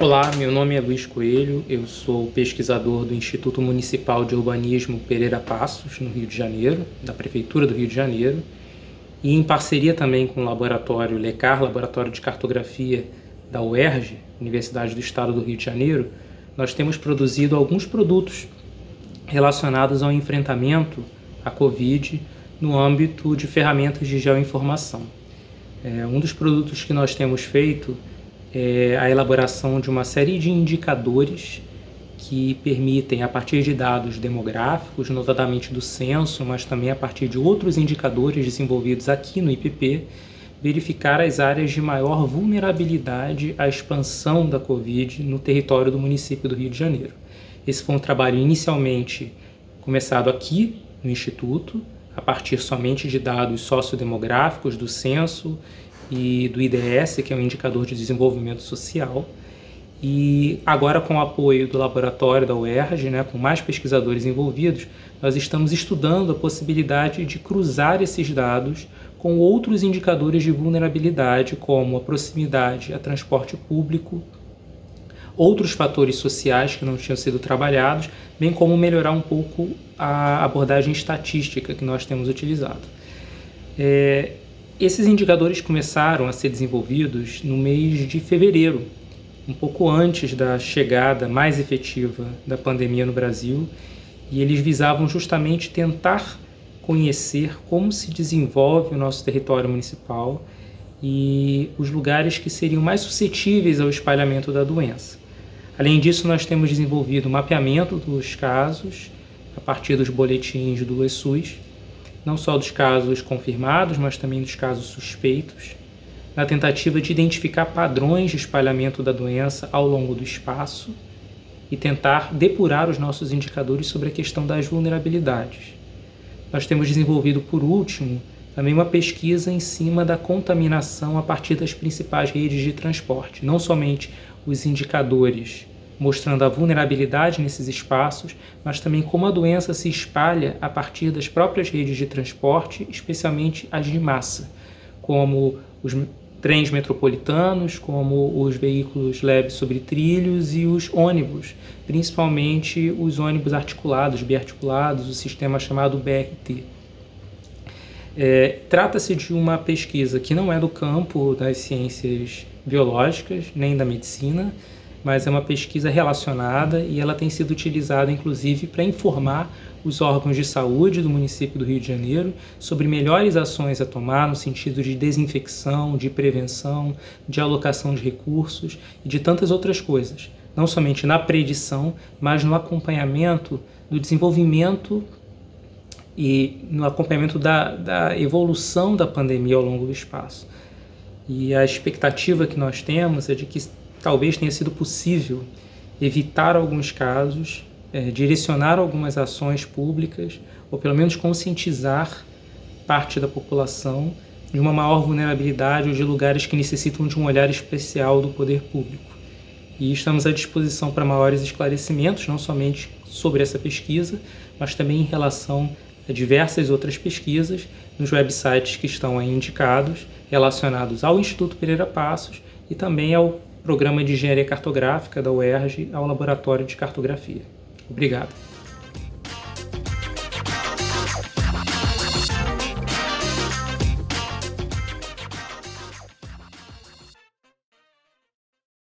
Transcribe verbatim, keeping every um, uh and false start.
Olá, meu nome é Luiz Coelho, eu sou pesquisador do Instituto Municipal de Urbanismo Pereira Passos, no Rio de Janeiro, da Prefeitura do Rio de Janeiro, e em parceria também com o laboratório LECAR, Laboratório de Cartografia da U E R J, Universidade do Estado do Rio de Janeiro, nós temos produzido alguns produtos relacionados ao enfrentamento à Covid no âmbito de ferramentas de geoinformação. É, um dos produtos que nós temos feito é a elaboração de uma série de indicadores que permitem, a partir de dados demográficos, notadamente do censo, mas também a partir de outros indicadores desenvolvidos aqui no I P P, verificar as áreas de maior vulnerabilidade à expansão da Covid no território do município do Rio de Janeiro. Esse foi um trabalho inicialmente começado aqui no Instituto, a partir somente de dados sociodemográficos do censo e do I D S, que é um indicador de desenvolvimento social. E agora, com o apoio do laboratório da U E R J, né, com mais pesquisadores envolvidos, nós estamos estudando a possibilidade de cruzar esses dados com outros indicadores de vulnerabilidade, como a proximidade a transporte público, outros fatores sociais que não tinham sido trabalhados, bem como melhorar um pouco a abordagem estatística que nós temos utilizado. É, esses indicadores começaram a ser desenvolvidos no mês de fevereiro, um pouco antes da chegada mais efetiva da pandemia no Brasil, e eles visavam justamente tentar conhecer como se desenvolve o nosso território municipal e os lugares que seriam mais suscetíveis ao espalhamento da doença. Além disso, nós temos desenvolvido o mapeamento dos casos a partir dos boletins do E S U S, não só dos casos confirmados, mas também dos casos suspeitos, na tentativa de identificar padrões de espalhamento da doença ao longo do espaço e tentar depurar os nossos indicadores sobre a questão das vulnerabilidades. Nós temos desenvolvido, por último, também uma pesquisa em cima da contaminação a partir das principais redes de transporte, não somente os indicadores mostrando a vulnerabilidade nesses espaços, mas também como a doença se espalha a partir das próprias redes de transporte, especialmente as de massa, como os trens metropolitanos, como os veículos leves sobre trilhos e os ônibus, principalmente os ônibus articulados, biarticulados, o sistema chamado B R T. É, trata-se de uma pesquisa que não é do campo das ciências biológicas, nem da medicina, mas é uma pesquisa relacionada e ela tem sido utilizada, inclusive, para informar os órgãos de saúde do município do Rio de Janeiro sobre melhores ações a tomar no sentido de desinfecção, de prevenção, de alocação de recursos e de tantas outras coisas, não somente na predição, mas no acompanhamento do desenvolvimento e no acompanhamento da, da evolução da pandemia ao longo do espaço. E a expectativa que nós temos é de que talvez tenha sido possível evitar alguns casos, é, direcionar algumas ações públicas, ou pelo menos conscientizar parte da população de uma maior vulnerabilidade ou de lugares que necessitam de um olhar especial do poder público. E estamos à disposição para maiores esclarecimentos, não somente sobre essa pesquisa, mas também em relação a diversas outras pesquisas nos websites que estão aí indicados, relacionados ao Instituto Pereira Passos e também ao Programa de Engenharia Cartográfica da U E R J, ao Laboratório de Cartografia. Obrigado.